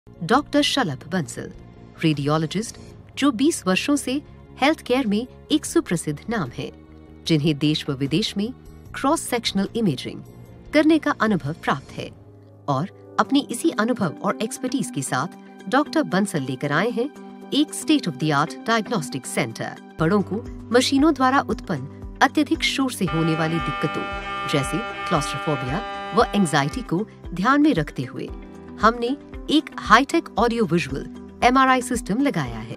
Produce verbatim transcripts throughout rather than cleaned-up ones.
Doctor शलभ Bansal, radiologist जो बीस वर्षों से हेल्थ केयर में एक सुप्रसिद्ध नाम है, जिन्हें देश व विदेश में क्रॉस सेक्शनल इमेजिंग करने का अनुभव प्राप्त है। और अपनी इसी अनुभव और एक्सपर्टीज के साथ डॉक्टर बंसल लेकर आए हैं एक state of the art diagnostic centre. बड़ों को मशीनों द्वारा उत्पन्न अत्यधिक शोर से होने वाली दिक्कतों जैसे क्लॉस्ट्रोफोबिया व एंजाइटी को ध्यान में रखते हुए हमने एक hi tech audio visual M R I system लगाया है।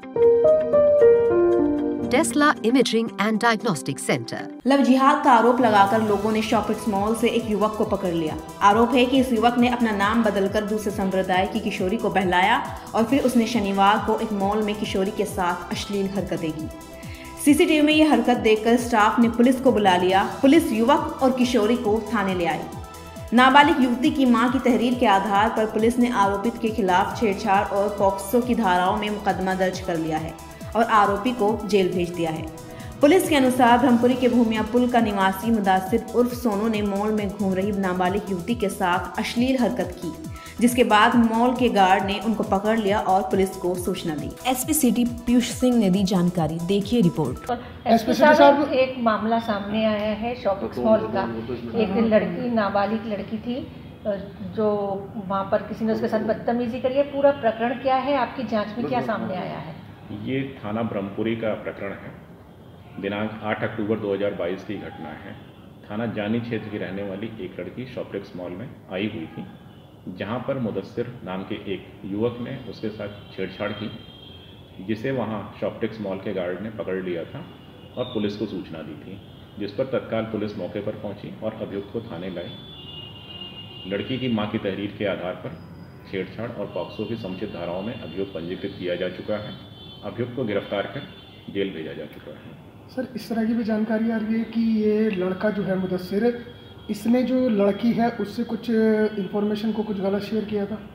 Tesla imaging and diagnostic centre. Love जिहाद का आरोप लगाकर लोगों ने शॉपिंग मॉल से एक युवक को पकड़ लिया। आरोप है कि इस युवक ने अपना नाम बदलकर दूसरे संप्रदाय की किशोरी को बहलाया और फिर उसने शनिवार को एक मॉल में किशोरी के साथ अश्लील हरकतें की। सीसीटीवी में यह हरकत देखकर स्टाफ ने पुलिस को बुला लिया। पुलिस युवक और किशोरी को थाने ले आई। नाबालिग युवती की मां की तहरीर के आधार पर पुलिस ने आरोपित के खिलाफ छेड़छाड़ और पॉक्सो की धाराओं में मुकदमा दर्ज कर लिया है और आरोपी को जेल भेज दिया है। पुलिस के अनुसार ब्रह्मपुरी के भूमिया पुल का निवासी मुदासिर उर्फ सोनू ने मॉल में घूम रही नाबालिग युवती के साथ अश्लील हरकत की, जिसके बाद मॉल के गार्ड ने उनको पकड़ लिया और पुलिस को सूचना दी। एसपी सिटी पीयूष सिंह ने दी जानकारी, देखिए रिपोर्ट। एसपी साहब, एक मामला सामने आया है शॉपिंग मॉल का। एक लड़की, नाबालिग लड़की थी जो वहाँ पर किसी ने उसके साथ बदतमीजी करी है। पूरा प्रकरण क्या है, आपकी जांच में क्या सामने आया है? ये थाना ब्रह्मपुरी का प्रकरण है। दिनांक आठ अक्टूबर दो हज़ार बाईस की घटना है। थाना जानी क्षेत्र की रहने वाली एक लड़की शॉपलेक्स मॉल में आई हुई थी, जहां पर मुदस्सिर नाम के एक युवक ने उसके साथ छेड़छाड़ की, जिसे वहां शॉपलेक्स मॉल के गार्ड ने पकड़ लिया था और पुलिस को सूचना दी थी, जिस पर तत्काल पुलिस मौके पर पहुंची और अभियुक्त को थाने लाई। लड़की की मां की तहरीर के आधार पर छेड़छाड़ और पॉक्सो की समुचित धाराओं में अभियुक्त पंजीकृत किया जा चुका है। अभियुक्त को गिरफ्तार कर जेल भेजा जा चुका है। सर, इस तरह की भी जानकारी आ रही है कि ये लड़का जो है मुदस्सिर, इसने जो लड़की है उससे कुछ इंफॉर्मेशन को कुछ गलत शेयर किया था।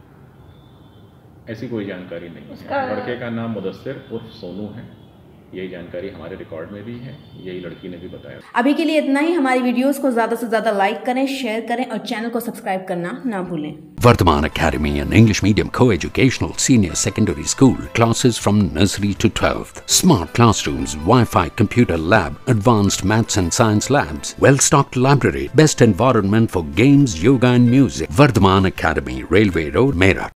ऐसी कोई जानकारी नहीं है। लड़के का नाम मुदस्सिर उर्फ सोनू है। यही जानकारी हमारे रिकॉर्ड में भी है, यही लड़की ने भी बताया। अभी के लिए इतना ही। हमारी वीडियोस को ज्यादा से ज्यादा लाइक करें, शेयर करें और चैनल को सब्सक्राइब करना ना भूलें। Vardhaman Academy, an English medium co-educational senior secondary school. Classes from nursery to twelfth. Smart classrooms, Wi-Fi, computer lab, advanced maths and science labs. Well-stocked library, best environment for games, yoga and music. Vardhaman Academy, Railway Road, Meerut.